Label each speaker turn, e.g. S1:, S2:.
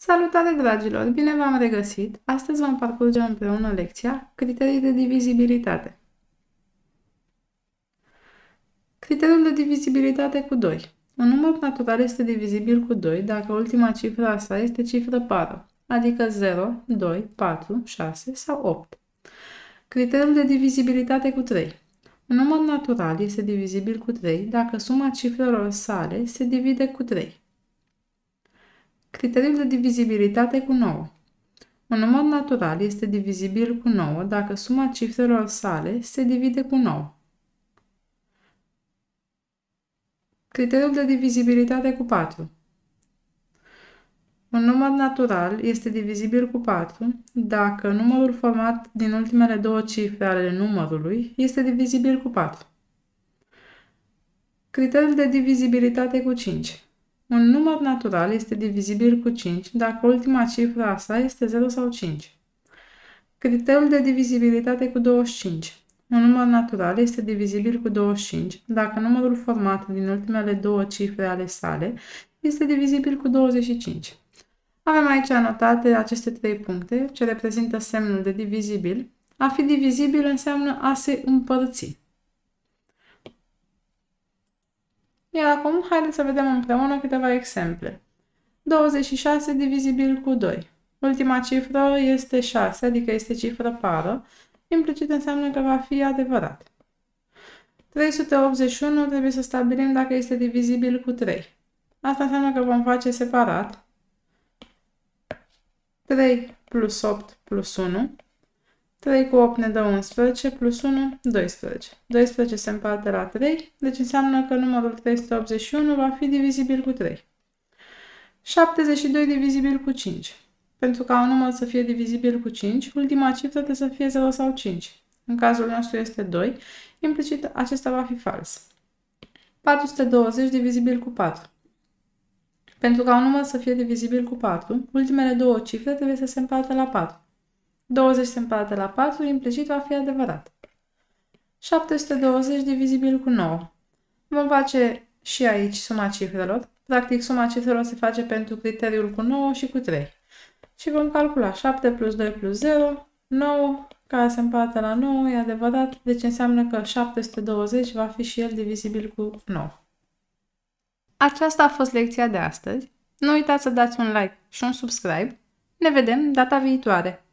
S1: Salutare, dragilor! Bine v-am regăsit! Astăzi vom parcurge împreună lecția Criterii de divizibilitate. Criteriul de divizibilitate cu 2. Un număr natural este divizibil cu 2 dacă ultima cifră a sa este cifră pară, adică 0, 2, 4, 6 sau 8. Criteriul de divizibilitate cu 3. Un număr natural este divizibil cu 3 dacă suma cifrelor sale se divide cu 3. Criteriul de divizibilitate cu 9. Un număr natural este divizibil cu 9 dacă suma cifrelor sale se divide cu 9. Criteriul de divizibilitate cu 4. Un număr natural este divizibil cu 4 dacă numărul format din ultimele două cifre ale numărului este divizibil cu 4. Criteriul de divizibilitate cu 5. Un număr natural este divizibil cu 5 dacă ultima cifră a sa este 0 sau 5. Criteriul de divizibilitate cu 25. Un număr natural este divizibil cu 25 dacă numărul format din ultimele două cifre ale sale este divizibil cu 25. Avem aici anotate aceste trei puncte ce reprezintă semnul de divizibil. A fi divizibil înseamnă a se împărți. Iar acum, haideți să vedem împreună câteva exemple. 26 divizibil cu 2. Ultima cifră este 6, adică este cifră pară. Implicit înseamnă că va fi adevărat. 381 trebuie să stabilim dacă este divizibil cu 3. Asta înseamnă că vom face separat. 3 plus 8 plus 1. 3 cu 8 ne dă 11, plus 1, 12. 12 se împarte la 3, deci înseamnă că numărul 381 va fi divizibil cu 3. 72 divizibil cu 5. Pentru ca un număr să fie divizibil cu 5, ultima cifră trebuie să fie 0 sau 5. În cazul nostru este 2, implicit acesta va fi fals. 420 divizibil cu 4. Pentru ca un număr să fie divizibil cu 4, ultimele două cifre trebuie să se împartă la 4. 20 se împarte la 4, implicit va fi adevărat. 720 divizibil cu 9. Vom face și aici suma cifrelor. Practic, suma cifrelor se face pentru criteriul cu 9 și cu 3. Și vom calcula 7 plus 2 plus 0, 9, care se împarte la 9, e adevărat, deci înseamnă că 720 va fi și el divizibil cu 9. Aceasta a fost lecția de astăzi. Nu uitați să dați un like și un subscribe. Ne vedem data viitoare!